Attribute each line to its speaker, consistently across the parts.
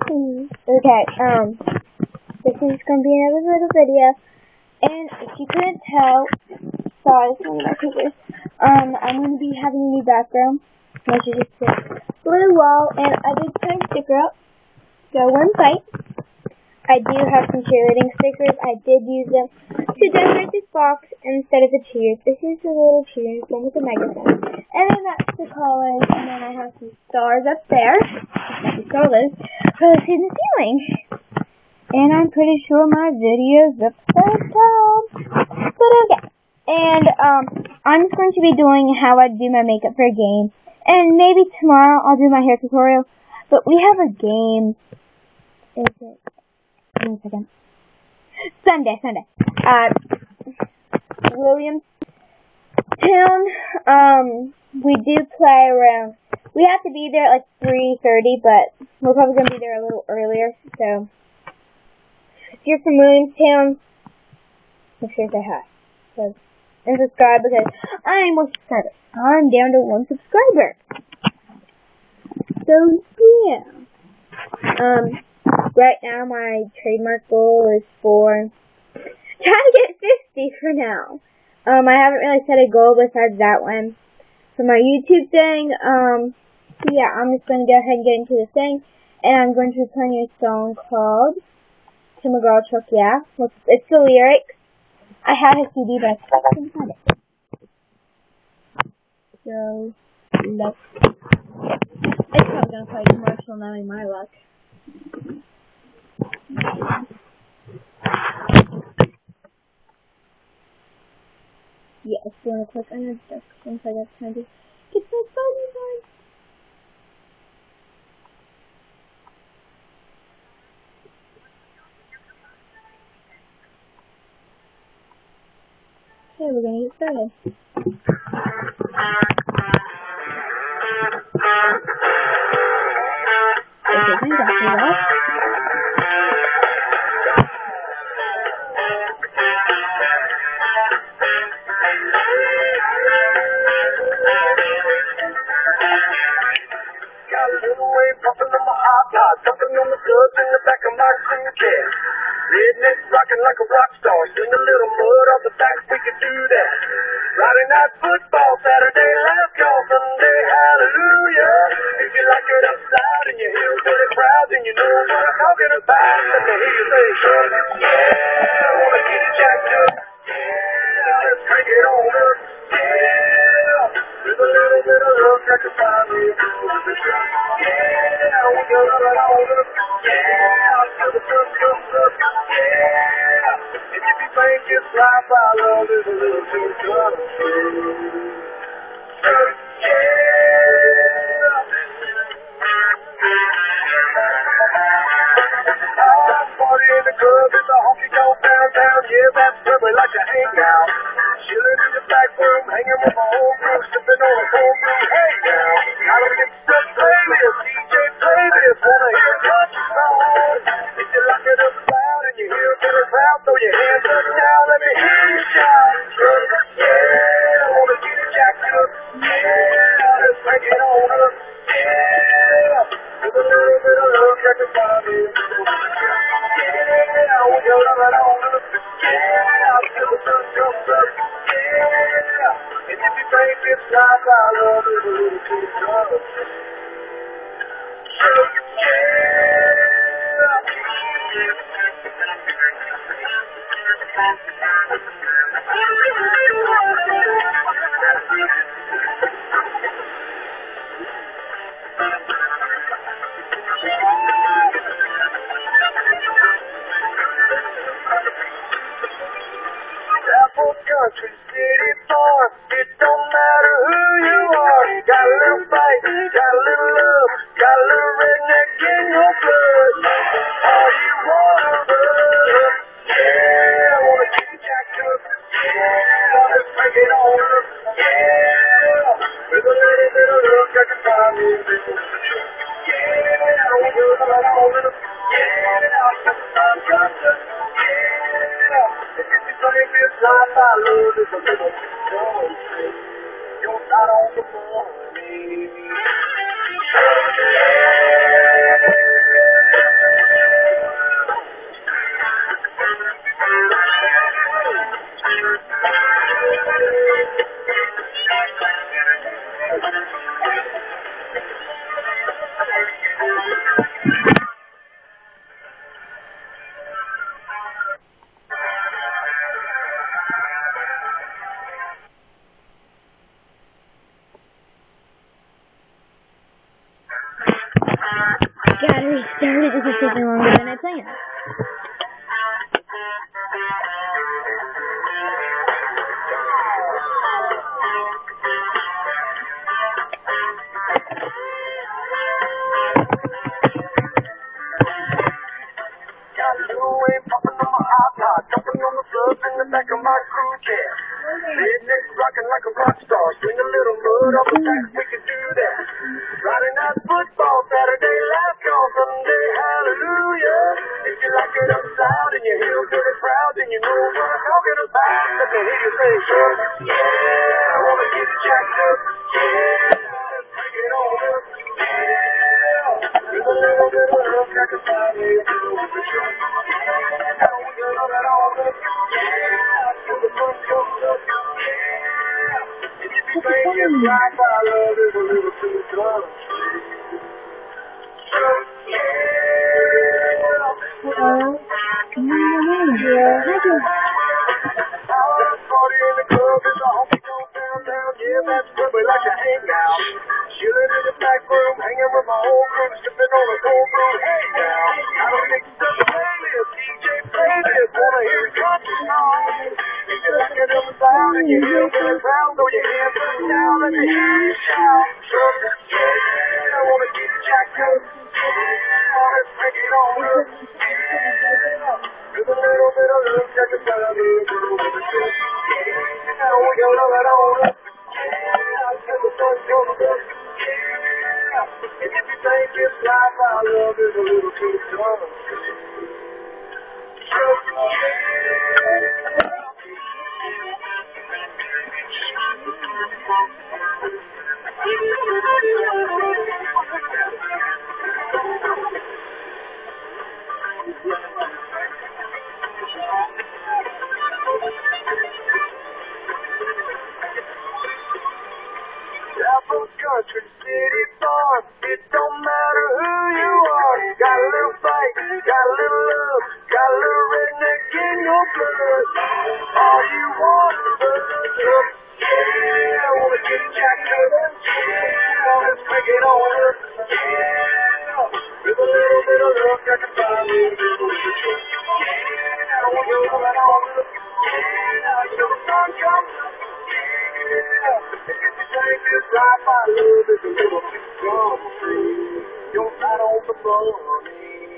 Speaker 1: Okay, this is gonna be another little video, and if you couldn't tell, sorry, it's one of my pictures. I'm gonna be having a new background, which is just a blue wall, and I did put a sticker up. Go and fight. I do have some cheerleading stickers. I did use them to decorate this box instead of the cheers. This is a little cheers, one with a megaphone. And then that's the colors, and then I have some stars up there. You saw those. Posted in the ceiling. And I'm pretty sure my video's upside down. But okay. And I'm just going to be doing how I do my makeup for a game. And maybe tomorrow I'll do my hair tutorial. But we have a game. Is it? Give me a second. Sunday. Williamstown. We do play around. We have to be there at like 3:30, but we're probably going to be there a little earlier. So, if you're from Williamstown, make sure to say hi. So, and subscribe because I'm 1 subscriber. I'm down to 1 subscriber. So, yeah. Right now, my trademark goal is for trying to get 50 for now. I haven't really set a goal besides that one for my YouTube thing. So yeah, I'm just going to go ahead and get into the thing, and I'm going to be playing a song called "To McGraw Truck Yeah." It's the lyrics. I have a CD, but I couldn't find it. So let's. It's probably going to play a commercial knowing my luck. Yeah, if you want to click on the description, so that's trying to get so funny, guys. Okay, we're gonna get started. Okay, things after that.
Speaker 2: Something on the plugs in the back of my suitcase. Redneck rocking like a rock star. Sling a little mud off the back, we could do that. Friday night football, Saturday last call, Sunday hallelujah. If you like it upside and you hear pretty proud, then you know what I'm talking about. Let me hear you say, yeah, I wanna get it jacked up. Yeah, let's crank it on up. Yeah, with a little bit of love, I can find me a fool with the truck. Yeah, we can run it on up. Yeah, till the sun comes up. Yeah, and if you think it's life, I love is a little too good. Party in the club, it's a honky-tonk downtown. Yeah, that's where we like to hang out. Chilling in the back room, hanging with my whole crew, sipping on a cold brew. Hey now, I don't get stuck, play this, DJ play this. Wanna hear a country song? If you like it up loud and you hear a better crowd, throw your hands up now, let me hear you shout. Yeah, I wanna get it jacked up. Yeah, let's crank it on up. Yeah, with a little bit of love, I can find me. Yeah, we can run it on up. Yeah, till the sun comes up. Yeah, and if you think it's life, I love is a little too tough. Country, city, farm, it don't matter who you are. Got a little fight, got a little love, got a little redneck in your blood. Are you one of us? Yeah, I wanna get you jacked up. Yeah, let's break it on up. Yeah, with a little bit of luck, I can find me a bit of a truck. Yeah, we can run it on up. Yeah, till the sun comes up. Yeah, if you think it's life, I love is a little too dumb. You're not on the money.
Speaker 1: Apparently this is taking longer than I planned.
Speaker 2: Jumping on the subs in the back of my crew cab. Rednecks rocking like a rock star. Swing a little mud off the back, we can do that. Friday night football, Saturday last call, Sunday hallelujah. If you like it upside and you hear pretty proud, then you know what I'm talking about. Let me hear you say, yeah, I wanna get jacked up. Yeah, let's take it on up. Yeah, with a little bit of love, I can find me a girl with the truck. Life I love is a little too tough. Party in the club is a honky tonk downtown. Yeah, that's where we like to hang out. Chilling in the back room, hanging with my whole crew, sipping on a cold brew. Hey now, I don't mix up the playlist. DJ play this, wanna hear country songs. If you like it upside and you hear really proud, throw your hands up now, let me hear you shout. Yeah, I wanna get jacked up. Yeah, let's break it on up. Yeah, with a little bit of love, check it out, little with the truck. Yeah, we gon' love it on up. Yeah, till the sun comes up. Yeah, if you think this life I love is a little too tough. Country city farm, it don't matter who you are. Got a little fight, got a little love, got a little redneck in your blood. All you want is a truck. Yeah, I wanna get jacked up. Yeah, let's break it on up. Yeah, with a little bit of luck, I can buy me a little bit of truck. Yeah, we gon' love it on up. Yeah, till the sun comes up. This life I love is a little too strong. You're not on the money.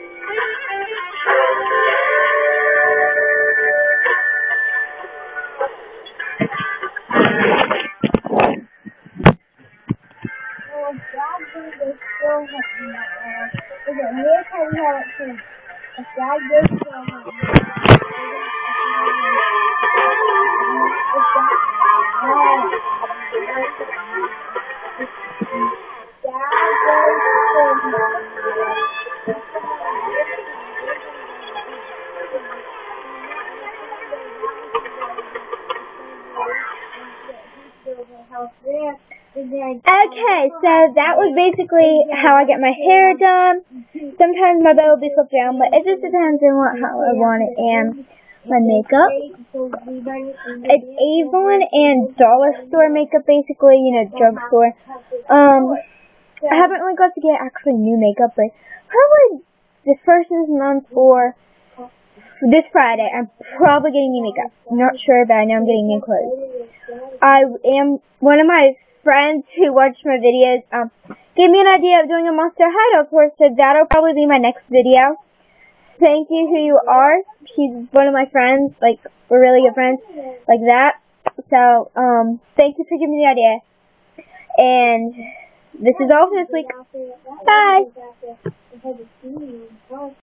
Speaker 1: Okay, so that was basically how I get my hair done. Sometimes my bow will be flipped around, but it just depends on how I want it. And my makeup, it's Avon and dollar store makeup, basically, you know, drugstore. I haven't really got to get actually new makeup, but probably the first of this month or this Friday, I'm probably getting new makeup. I'm not sure, but I know I'm getting new clothes. One of my friends who watched my videos gave me an idea of doing a Monster Hideout tour, so that'll probably be my next video. Thank you who you are. She's one of my friends, like, we're really good friends, like that. So, thank you for giving me the idea. And this is all for this week. Bye!